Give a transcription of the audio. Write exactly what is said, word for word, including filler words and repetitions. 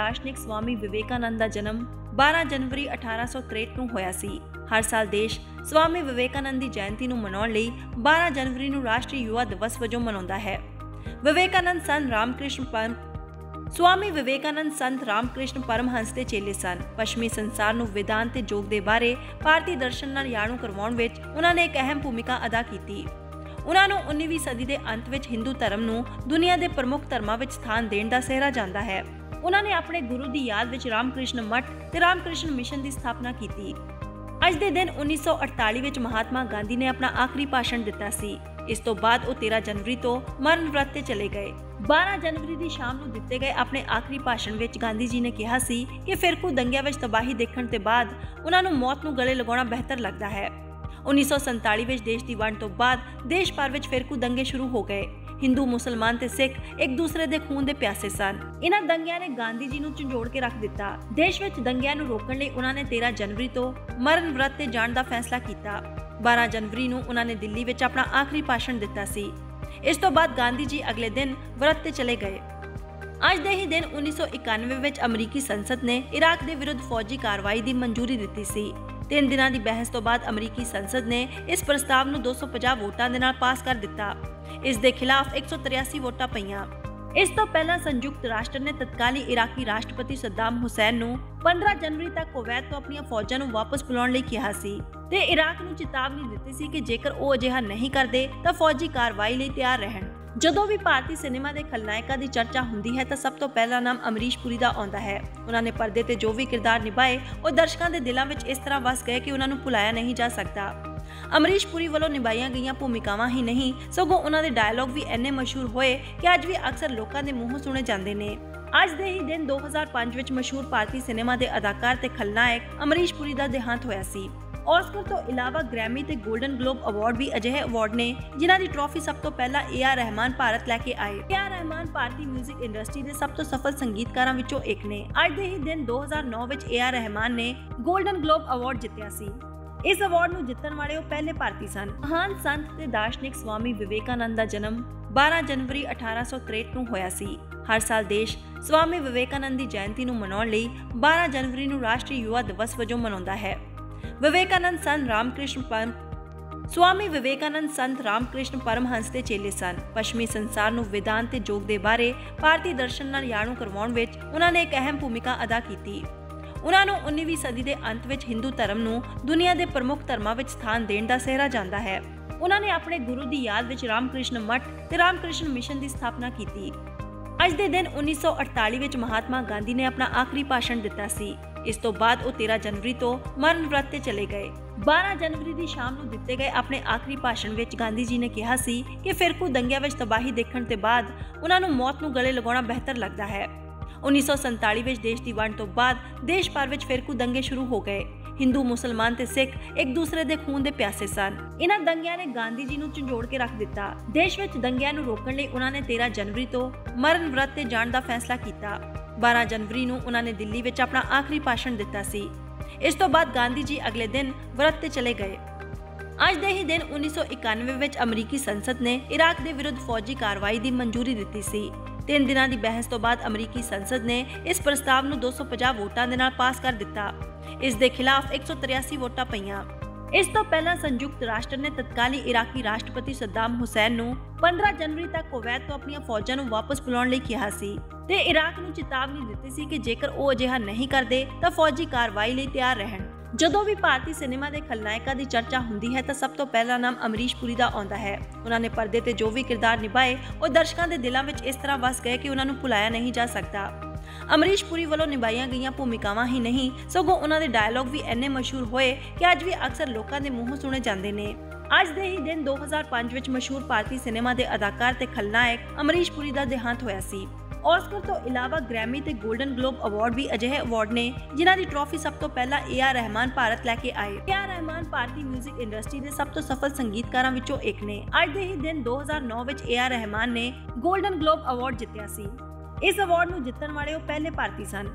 ਦਾਰਸ਼ਨਿਕ ਸਵਾਮੀ ਵਿਵੇਕਾਨੰਦ ਦਾ ਜਨਮ ਬਾਰਾਂ ਜਨਵਰੀ ਅਠਾਰਾਂ ਸੌ ਤਰੇਹਠ ਨੂੰ ਹੋਇਆ ਸੀ। ਹਰ ਸਾਲ ਦੇਸ਼ ਸਵਾਮੀ ਵਿਵੇਕਾਨੰਦ ਦੀ ਜਯੰਤੀ ਨੂੰ ਮਨਾਉਣ ਲਈ ਬਾਰਾਂ ਜਨਵਰੀ ਨੂੰ ਰਾਸ਼ਟਰੀ ਯੁਵਾ ਦਿਵਸ ਵਜੋਂ ਮਨਾਉਂਦਾ ਹੈ। ਵਿਵੇਕਾਨੰਦ ਸੰਤ ਰਾਮਕ੍ਰਿਸ਼ਨ ਪਰਮ ਸਵਾਮੀ ਵਿਵੇਕਾਨੰਦ ਸੰਤ ਰਾਮਕ੍ਰਿਸ਼ਨ ਪਰਮਹੰਸ ਦੇ ਚੇਲੇ ਸਨ। ਪੱਛਮੀ ਸੰਸਾਰ ਨੂੰ ਵਿਦਾਂਤ ਤੇ ਯੋਗ ਦੇ ਬਾਰੇ ਭਾਰਤੀ ਦਰਸ਼ਨ ਨਾਲ ਜਾਣੂ ਕਰਵਾਉਣ ਵਿੱਚ ਉਹਨਾਂ ਨੇ ਇੱਕ ਅਹਿਮ ਭੂਮਿਕਾ ਅਦਾ ਕੀਤੀ। ਉਹਨਾਂ ਨੂੰ ਉन्नीवीवीं ਸਦੀ ਦੇ ਅੰਤ ਵਿੱਚ ਹਿੰਦੂ ਧਰਮ ਨੂੰ ਦੁਨੀਆ ਦੇ ਪ੍ਰਮੁੱਖ ਧਰਮਾਂ ਵਿੱਚ ਸਥਾਨ ਦੇਣ ਦਾ ਸਿਹਰਾ ਜਾਂਦਾ ਹੈ। ਉਹਨਾਂ ਨੇ ਆਪਣੇ ਗੁਰੂ ਦੀ ਯਾਦ ਵਿੱਚ ਰਾਮਕ੍ਰਿਸ਼ਨ ਮੱਠ ਤੇ ਰਾਮਕ੍ਰਿਸ਼ਨ ਮਿਸ਼ਨ ਦੀ ਸਥਾਪਨਾ ਕੀਤੀ। ਅੱਜ ਦੇ ਦਿਨ ਉੱਨੀ ਸੌ ਅੜਤਾਲੀ ਵਿੱਚ ਮਹਾਤਮਾ ਗਾਂਧੀ ਨੇ ਆਪਣਾ ਆਖਰੀ ਭਾਸ਼ਣ ਦਿੱਤਾ ਸੀ। ਇਸ ਤੋਂ ਬਾਅਦ ਉਹ ਤੇਰਾਂ ਜਨਵਰੀ ਤੋਂ ਮਰਨ ਵਰਤ ਤੇ ਚਲੇ ਗਏ। ਬਾਰਾਂ ਜਨਵਰੀ ਦੀ ਸ਼ਾਮ ਨੂੰ ਦਿੱਤੇ ਗਏ ਆਪਣੇ ਆਖਰੀ ਭਾਸ਼ਣ ਵਿੱਚ ਗਾਂਧੀ ਜੀ ਨੇ ਕਿਹਾ ਸੀ ਕਿ ਫਿਰਕੂ ਦੰਗਿਆਂ ਵਿੱਚ ਤਬਾਹੀ ਦੇਖਣ ਤੋਂ ਬਾਅਦ ਉਹਨਾਂ ਨੂੰ ਮੌਤ ਨੂੰ ਗਲੇ ਲਗਾਉਣਾ ਬਿਹਤਰ ਲੱਗਦਾ ਹੈ। ਉੱਨੀ ਸੌ ਸੰਤਾਲੀ ਵਿੱਚ ਦੇਸ਼ ਦੀ ਵੰਡ ਤੋਂ ਬਾਅਦ ਦੇਸ਼ ਭਰ ਵਿੱਚ ਫਿਰਕੂ ਦੰਗੇ ਸ਼ੁਰੂ ਹੋ ਗਏ। ਹਿੰਦੂ, ਮੁਸਲਮਾਨ ਤੇ ਸਿੱਖ ਇੱਕ ਦੂਸਰੇ ਦੇ ਖੂਨ ਦੇ ਪਿਆਸੇ ਸਨ। ਇਹਨਾਂ ਦੰਗਿਆਂ ਨੇ ਗਾਂਧੀ ਜੀ ਨੂੰ ਝੰਜੋੜ ਕੇ ਰੱਖ ਦਿੱਤਾ। ਦੇਸ਼ ਵਿੱਚ ਦੰਗਿਆਂ ਨੂੰ ਰੋਕਣ ਲਈ ਉਹਨਾਂ ਨੇ ਤੇਰਾਂ ਜਨਵਰੀ ਤੋਂ ਮਰਨ ਵਰਤ ਤੇ ਜਾਣ ਦਾ ਫੈਸਲਾ ਕੀਤਾ। ਬਾਰਾਂ ਜਨਵਰੀ ਨੂੰ ਉਹਨਾਂ ਨੇ ਦਿੱਲੀ ਵਿੱਚ ਆਪਣਾ ਆਖਰੀ ਭਾਸ਼ਣ ਦਿੱਤਾ ਸੀ। ਇਸ ਤੋਂ ਬਾਅਦ ਗਾਂਧੀ ਜੀ ਅਗਲੇ ਦਿਨ ਵਰਤ ਤੇ ਚਲੇ ਗਏ। ਅੱਜ ਦੇ ਹੀ ਦਿਨ ਉੱਨੀ ਸੌ ਇਕਾਨਵੇਂ ਵਿੱਚ ਅਮਰੀਕੀ ਸੰਸਦ ਨੇ ਇਰਾਕ ਦੇ ਵਿਰੁੱਧ ਫੌਜੀ ਕਾਰਵਾਈ ਦੀ ਮਨਜ਼ੂਰੀ ਦਿੱਤੀ ਸੀ। ਤਿੰਨ ਦਿਨਾਂ ਦੀ ਬਹਿਸ ਤੋਂ ਬਾਅਦ ਅਮਰੀਕੀ ਸੰਸਦ ਨੇ ਇਸ ਪ੍ਰਸਤਾਵ ਨੂੰ ਦੋ ਸੌ ਪੰਜਾਹ ਵੋਟਾਂ ਦੇ ਨਾਲ ਪਾਸ ਕਰ ਦਿੱਤਾ। ਇਸ ਦੇ ਖਿਲਾਫ ਇੱਕ ਸੌ ਤਰਿਆਸੀ ਵੋਟਾਂ ਪਈਆਂ। ਇਸ ਤੋਂ ਪਹਿਲਾਂ ਸੰਯੁਕਤ ਰਾਸ਼ਟਰ ਨੇ ਤਤਕਾਲੀ ਇਰਾਕੀ ਰਾਸ਼ਟਰਪਤੀ ਸੱਦਾਮ ਹੁਸੈਨ ਨੂੰ ਪੰਦਰਾਂ ਜਨਵਰੀ ਤੱਕ ਕੁਵੈਤ ਤੋਂ ਆਪਣੀਆਂ ਫੌਜਾਂ ਨੂੰ ਵਾਪਸ ਬੁਲਾਉਣ ਲਈ ਕਿਹਾ ਸੀ ਤੇ ਇਰਾਕ ਨੂੰ ਚੇਤਾਵਨੀ ਦਿੱਤੀ ਸੀ ਕਿ ਜੇਕਰ ਉਹ ਅਜਿਹਾ ਨਹੀਂ ਕਰਦੇ ਤਾਂ ਫੌਜੀ ਕਾਰਵਾਈ ਲਈ ਤਿਆਰ ਰਹਿਣ। ਜਦੋਂ ਵੀ ਭਾਰਤੀ ਸਿਨੇਮਾ ਦੇ ਖਲਨਾਇਕਾਂ ਦੀ ਚਰਚਾ ਹੁੰਦੀ ਹੈ ਤਾਂ ਸਭ ਤੋਂ ਪਹਿਲਾ ਨਾਮ ਅਮਰੀਸ਼ ਪੁਰੀ ਦਾ ਆਉਂਦਾ ਹੈ। ਉਹਨਾਂ ਨੇ ਪਰਦੇ ਤੇ ਜੋ ਵੀ ਕਿਰਦਾਰ ਨਿਭਾਏ ਉਹ ਦਰਸ਼ਕਾਂ ਦੇ ਦਿਲਾਂ ਵਿੱਚ ਇਸ ਤਰ੍ਹਾਂ ਵਸ ਗਏ ਕਿ ਉਹਨਾਂ ਨੂੰ ਭੁਲਾਇਆ ਨਹੀਂ ਜਾ ਸਕਦਾ। ਅਮਰੀਸ਼ ਪੁਰੀ ਵੱਲੋਂ ਨਿਭਾਈਆਂ ਗਈਆਂ ਭੂਮਿਕਾਵਾਂ ਹੀ ਨਹੀਂ ਸਗੋਂ ਉਹਨਾਂ ਦੇ ਡਾਇਲੌਗ ਵੀ ਇੰਨੇ ਮਸ਼ਹੂਰ ਹੋਏ ਕਿ ਅੱਜ ਵੀ ਅਕਸਰ ਲੋਕਾਂ ਦੇ ਮੂੰਹੋਂ ਸੁਣੇ ਜਾਂਦੇ ਨੇ। ਅੱਜ ਦੇ ਹੀ ਦਿਨ ਦੋ ਹਜ਼ਾਰ ਪੰਜ ਵਿੱਚ ਮਸ਼ਹੂਰ ਭਾਰਤੀ ਸਿਨੇਮਾ ਦੇ ਅਦਾਕਾਰ ਤੇ ਖਲਨਾਇਕ ਅਮਰੀਸ਼ ਪੁਰੀ ਦਾ ਦੇਹਾਂਤ ਹੋਇਆ ਸੀ। ਆਸਕਰ ਤੋਂ ਇਲਾਵਾ ਗ੍ਰੈਮੀ ਤੇ 골ਡਨ ਗਲੋਬ ਅਵਾਰਡ ਵੀ ਅਜਿਹੇ ਅਵਾਰਡ ਨੇ ਜਿਨ੍ਹਾਂ ਦੀ ਟਰਾਫੀ ਸਭ ਤੋਂ ਪਹਿਲਾਂ ਏ ਆਰ ਰਹਿਮਾਨ ਭਾਰਤ ਲੈ ਕੇ ਆਏ। ਏ ਆਰ ਰਹਿਮਾਨ ਭਾਰਤੀ 뮤직 ਇੰਡਸਟਰੀ ਦੇ ਸਭ ਤੋਂ ਸਫਲ ਸੰਗੀਤਕਾਰਾਂ ਵਿੱਚੋਂ ਇੱਕ ਨੇ। ਅੱਜ ਦੇ ਹੀ ਦਿਨ ਦੋ ਹਜ਼ਾਰ ਨੌ ਵਿੱਚ ਏ ਆਰ ਰਹਿਮਾਨ ਨੇ 골ਡਨ ਗਲੋਬ ਅਵਾਰਡ ਜਿੱਤਿਆ ਸੀ। ਇਸ ਅਵਾਰਡ ਨੂੰ ਜਿੱਤਣ ਵਾਲੇ ਉਹ ਪਹਿਲੇ ਭਾਰਤੀ ਸਨ। ਮਹਾਨ ਸੰਤ ਤੇ ਦਾਰਸ਼ਨਿਕ ਸਵਾਮੀ ਵਿਵੇਕਾਨੰਦ ਦਾ ਜਨਮ ਬਾਰਾਂ ਜਨਵਰੀ ਅਠਾਰਾਂ ਸੌ ਤਰੇਹਠ ਨੂੰ ਹੋਇਆ ਸੀ। ਹਰ ਸਾਲ ਦੇਸ਼ ਸਵਾਮੀ ਵਿਵੇਕਾਨੰਦ ਦੀ ਜਯੰਤੀ ਨੂੰ ਮਨਾਉਣ ਲਈ ਬਾਰਾਂ ਜਨਵਰੀ ਨੂੰ ਰਾਸ਼ਟਰੀ ਯੁਵਾ ਦਿਵਸ ਵਜੋਂ ਮਨਾਉਂਦਾ ਹੈ। ਵਿਵੇਕਾਨੰਦ ਸੰਤ ਰਾਮਕ੍ਰਿਸ਼ਨ ਪਰਮ ਸਵਾਮੀ ਵਿਵੇਕਾਨੰਦ ਸੰਤ ਰਾਮਕ੍ਰਿਸ਼ਨ ਪਰਮਹੰਸ ਦੇ ਚੇਲੇ ਸਨ। ਪੱਛਮੀ ਸੰਸਾਰ ਨੂੰ ਵਿਦਾਂਤ ਤੇ ਯੋਗ ਦੇ ਬਾਰੇ ਭਾਰਤੀ ਦਰਸ਼ਨ ਨਾਲ ਜਾਣੂ ਕਰਵਾਉਣ ਵਿੱਚ ਉਹਨਾਂ ਨੇ ਇੱਕ ਅਹਿਮ ਭੂਮਿਕਾ ਅਦਾ ਕੀਤੀ। ਉਹਨਾਂ ਨੂੰ ਉन्नीवीवीं ਸਦੀ ਦੇ ਅੰਤ ਵਿੱਚ ਹਿੰਦੂ ਧਰਮ ਨੂੰ ਦੁਨੀਆ ਦੇ ਪ੍ਰਮੁੱਖ ਧਰਮਾਂ ਵਿੱਚ ਸਥਾਨ ਦੇਣ ਦਾ ਸਿਹਰਾ ਜਾਂਦਾ ਹੈ। ਉਹਨਾਂ ਨੇ ਆਪਣੇ ਗੁਰੂ ਦੀ ਯਾਦ ਵਿੱਚ ਰਾਮਕ੍ਰਿਸ਼ਨ ਮੱਠ ਤੇ ਰਾਮਕ੍ਰਿਸ਼ਨ ਮਿਸ਼ਨ ਦੀ ਸਥਾਪਨਾ ਕੀਤੀ। ਅੱਜ ਦੇ ਦਿਨ ਉੱਨੀ ਸੌ ਅੜਤਾਲੀ ਵਿੱਚ ਮਹਾਤਮਾ ਗਾਂਧੀ ਨੇ ਆਪਣਾ ਆਖਰੀ ਭਾਸ਼ਣ ਦਿੱਤਾ ਸੀ। ਇਸ ਤੋਂ ਬਾਅਦ ਉਹ ਤੇਰਾਂ ਜਨਵਰੀ ਤੋਂ ਮਰਨ ਵਰਤ ਤੇ ਚਲੇ ਗਏ। ਬਾਰਾਂ ਜਨਵਰੀ ਦੀ ਸ਼ਾਮ ਨੂੰ ਦਿੱਤੇ ਗਏ ਆਪਣੇ ਆਖਰੀ ਭਾਸ਼ਣ ਵਿੱਚ ਗਾਂਧੀ ਜੀ ਨੇ ਕਿਹਾ ਸੀ ਕਿ ਫਿਰਕੂ ਦੰਗਿਆਂ ਵਿੱਚ ਤਬਾਹੀ ਦੇਖਣ ਤੋਂ ਬਾਅਦ ਉਹਨਾਂ ਨੂੰ ਮੌਤ ਨੂੰ ਗਲੇ ਲਗਾਉਣਾ ਬਿਹਤਰ ਲੱਗਦਾ ਹੈ। ਉੱਨੀ ਸੌ ਸੰਤਾਲੀ ਵਿੱਚ ਦੇਸ਼ ਦੀ ਵੰਡ ਤੋਂ ਬਾਅਦ ਦੇਸ਼ ਭਰ ਵਿੱਚ ਫਿਰਕੂ ਦੰਗੇ ਸ਼ੁਰੂ ਹੋ ਗਏ। ਹਿੰਦੂ, ਮੁਸਲਮਾਨ ਤੇ ਸਿੱਖ ਇੱਕ ਦੂਸਰੇ ਦੇ ਖੂਨ ਦੇ ਪਿਆਸੇ ਸਨ। ਇਹਨਾਂ ਦੰਗਿਆਂ ਨੇ ਗਾਂਧੀ ਜੀ ਨੂੰ ਝੰਜੋੜ ਕੇ ਰੱਖ ਦਿੱਤਾ। ਦੇਸ਼ ਵਿੱਚ ਦੰਗਿਆਂ ਨੂੰ ਰੋਕਣ ਲਈ ਉਹਨਾਂ ਨੇ ਤੇਰਾਂ ਜਨਵਰੀ ਤੋਂ ਮਰਨ ਵਰਤ ਤੇ ਜਾਣ ਦਾ ਫੈਸਲਾ ਕੀਤਾ। ਬਾਰਾਂ ਜਨਵਰੀ ਨੂੰ ਉਹਨਾਂ ਨੇ ਦਿੱਲੀ ਵਿੱਚ ਆਪਣਾ ਆਖਰੀ ਭਾਸ਼ਣ ਦਿੱਤਾ ਸੀ। ਇਸ ਤੋਂ ਬਾਅਦ ਗਾਂਧੀ ਜੀ ਅਗਲੇ ਦਿਨ ਵਰਤ ਤੇ ਚਲੇ ਗਏ। ਅੱਜ ਦੇ ਹੀ ਦਿਨ ਉੱਨੀ ਸੌ ਇਕਾਨਵੇਂ ਵਿੱਚ ਅਮਰੀਕੀ ਸੰਸਦ ਨੇ ਇਰਾਕ ਦੇ ਵਿਰੁੱਧ ਫੌਜੀ ਕਾਰਵਾਈ ਦੀ ਮਨਜ਼ੂਰੀ ਦਿੱਤੀ ਸੀ। ਤਿੰਨ ਦਿਨਾਂ ਦੀ ਬਹਿਸ ਤੋਂ ਬਾਅਦ ਅਮਰੀਕੀ ਸੰਸਦ ਨੇ ਇਸ ਪ੍ਰਸਤਾਵ ਨੂੰ ਦੋ ਸੌ ਪੰਜਾਹ ਵੋਟਾਂ ਦੇ ਨਾਲ ਪਾਸ ਕਰ ਦਿੱਤਾ। ਇਸ ਦੇ ਖਿਲਾਫ ਇੱਕ ਸੌ ਤਰਿਆਸੀ ਵੋਟਾਂ ਪਈਆਂ। ਇਸ ਤੋਂ ਪਹਿਲਾਂ ਸੰਯੁਕਤ ਰਾਸ਼ਟਰ ਨੇ ਤਤਕਾਲੀ ਇਰਾਕੀ ਰਾਸ਼ਟਰਪਤੀ ਸੱਦਾਮ ਹੁਸੈਨ ਨੂੰ ਪੰਦਰਾਂ ਜਨਵਰੀ ਤੱਕ ਕੁਵੈਤ ਤੋਂ ਆਪਣੀਆਂ ਫੌਜਾਂ ਨੂੰ ਵਾਪਸ ਬੁਲਾਉਣ ਲਈ ਕਿਹਾ ਸੀ ਤੇ ਇਰਾਕ ਨੂੰ ਚੇਤਾਵਨੀ ਦਿੱਤੀ ਸੀ ਕਿ ਜੇਕਰ ਉਹ ਅਜਿਹਾ ਨਹੀਂ ਕਰਦੇ ਤਾਂ ਫੌਜੀ ਕਾਰਵਾਈ ਲਈ ਤਿਆਰ ਰਹਿਣ। ਜਦੋਂ ਵੀ ਭਾਰਤੀ ਸਿਨੇਮਾ ਦੇ ਖਲਨਾਇਕਾਂ ਦੀ ਚਰਚਾ ਹੁੰਦੀ ਹੈ ਤਾਂ ਸਭ ਤੋਂ ਪਹਿਲਾ ਨਾਮ ਅਮਰੀਸ਼ ਪੁਰੀ ਦਾ ਆਉਂਦਾ ਹੈ। ਉਹਨਾਂ ਨੇ ਪਰਦੇ ਤੇ ਜੋ ਵੀ ਕਿਰਦਾਰ ਨਿਭਾਏ ਉਹ ਦਰਸ਼ਕਾਂ ਦੇ ਦਿਲਾਂ ਵਿੱਚ ਇਸ ਤਰ੍ਹਾਂ ਵਸ ਗਏ ਕਿ ਉਹਨਾਂ ਨੂੰ ਭੁਲਾਇਆ ਨਹੀਂ ਜਾ ਸਕਦਾ। ਅਮਰੀਸ਼ ਪੁਰੀ ਵੱਲੋਂ ਨਿਭਾਈਆਂ ਗਈਆਂ ਭੂਮਿਕਾਵਾਂ ਹੀ ਨਹੀਂ ਸਗੋਂ ਉਹਨਾਂ ਦੇ ਡਾਇਲੌਗ ਵੀ ਇੰਨੇ ਮਸ਼ਹੂਰ ਹੋਏ ਕਿ ਅੱਜ ਵੀ ਅਕਸਰ ਲੋਕਾਂ ਦੇ ਮੂੰਹੋਂ ਸੁਣੇ ਜਾਂਦੇ ਨੇ। ਅੱਜ ਦੇ ਹੀ ਦਿਨ ਦੋ ਹਜ਼ਾਰ ਪੰਜ ਵਿੱਚ ਮਸ਼ਹੂਰ ਭਾਰਤੀ ਸਿਨੇਮਾ ਦੇ ਅਦਾਕਾਰ ਤੇ ਖਲਨਾਇਕ ਅਮਰੀਸ਼ ਪੁਰੀ ਦਾ ਦੇਹਾਂਤ ਹੋਇਆ ਸੀ। ਆਸਕਰ ਤੋਂ ਇਲਾਵਾ ਗ੍ਰੈਮੀ ਤੇ 골ਡਨ ਗਲੋਬ ਅਵਾਰਡ ਵੀ ਅਜਿਹੇ ਅਵਾਰਡ ਨੇ ਜਿਨ੍ਹਾਂ ਦੀ ਟਰਾਫੀ ਸਭ ਤੋਂ ਪਹਿਲਾਂ ਏ ਆਰ ਰਹਿਮਾਨ ਭਾਰਤ ਲੈ ਕੇ ਆਏ। ਏ ਆਰ ਰਹਿਮਾਨ ਭਾਰਤੀ 뮤직 ਇੰਡਸਟਰੀ ਦੇ ਸਭ ਤੋਂ ਸਫਲ ਸੰਗੀਤਕਾਰਾਂ ਵਿੱਚੋਂ ਇੱਕ ਨੇ। ਅੱਜ ਦੇ ਹੀ ਦਿਨ ਦੋ ਹਜ਼ਾਰ ਨੌ ਵਿੱਚ ਏ ਆਰ ਰਹਿਮਾਨ ਨੇ 골ਡਨ ਗਲੋਬ ਅਵਾਰਡ ਜਿੱਤਿਆ ਸੀ। ਇਸ ਅਵਾਰਡ ਨੂੰ ਜਿੱਤਣ ਵਾਲੇ ਉਹ ਪਹਿਲੇ ਭਾਰਤੀ ਸਨ।